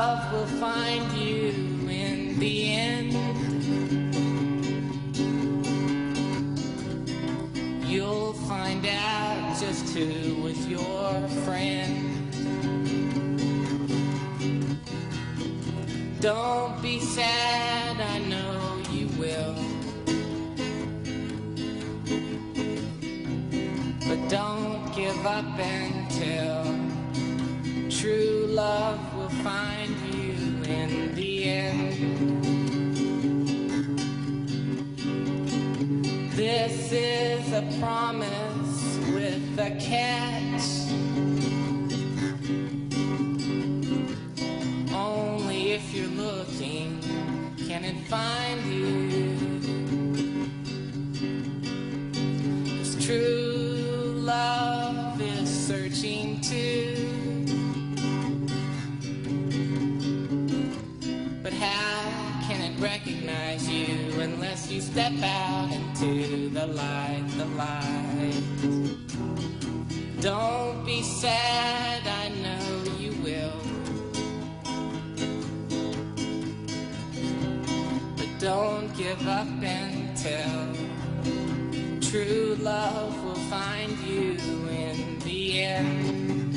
love will find you in the end. You'll find out just who was your friend. Don't be sad, I know you will. But don't give up until true love will find you in the end. This is a promise with a catch. Only if you're looking can it find you. 'Cause true love is searching too. But how can it recognize you unless you step out into the light, the light? Don't be sad, I know you will. But don't give up until true love will find you in the end.